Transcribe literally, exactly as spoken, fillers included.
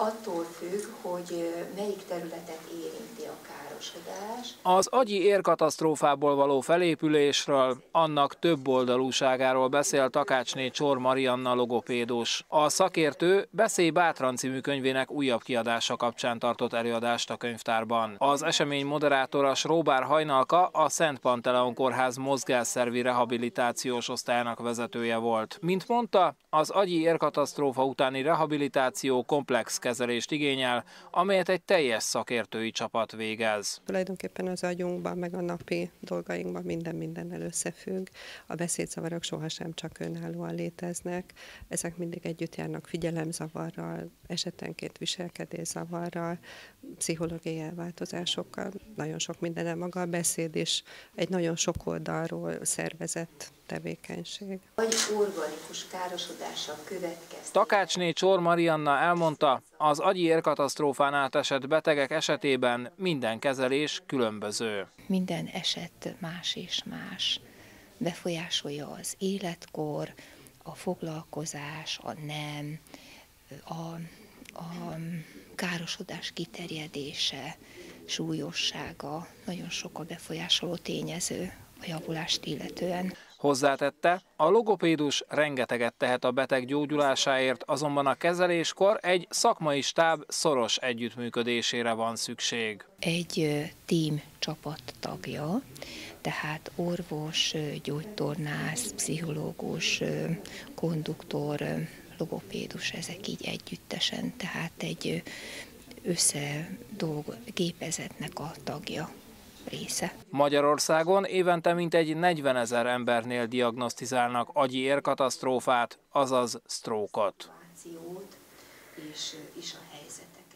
attól függ, hogy melyik területet érinti a károsodás. Az agyi érkatasztrófából való felépülésről, annak több oldalúságáról beszél Takácsné Csor Marianna logopédus. A szakértő Beszélj bátran című könyvének újabb kiadása kapcsán tartott előadást a könyvtárban. Az esemény moderátora Sróbár Hajnalka, a Szent Panteleon Kórház mozgásszervi rehabilitációs osztályának vezetője volt. Mint mondta, az agyi érkatasztrófa utáni rehabilitáció komplex kezelést igényel, amelyet egy teljes szakértői csapat végez. Tulajdonképpen az agyunkban, meg a napi dolgainkban minden mindennel összefügg. A beszédzavarok sohasem csak önállóan léteznek, ezek mindig együtt járnak figyelemzavarral, esetenként viselkedészavarral, pszichológiai elváltozásokkal, nagyon sok mindennel. Maga a beszéd is egy nagyon sok oldalról szervezett tevékenység. Vagy organikus károsodása következtében. Takácsné Csor Marianna elmondta, az agyi érkatasztrófán átesett betegek esetében minden kezelés különböző. Minden eset más és más. Befolyásolja az életkor, a foglalkozás, a nem, a, a károsodás kiterjedése, súlyossága, nagyon sok a befolyásoló tényező a javulást illetően. Hozzátette, a logopédus rengeteget tehet a beteg gyógyulásáért, azonban a kezeléskor egy szakmai stáb szoros együttműködésére van szükség. Egy tím csapat tagja, tehát orvos, gyógytornász, pszichológus, konduktor, logopédus, ezek így együttesen, tehát egy összedolgo gépezetnek a tagja. Része. Magyarországon évente mintegy negyvenezer embernél diagnosztizálnak agyi érkatasztrófát, azaz sztrókot. És is a helyzetek.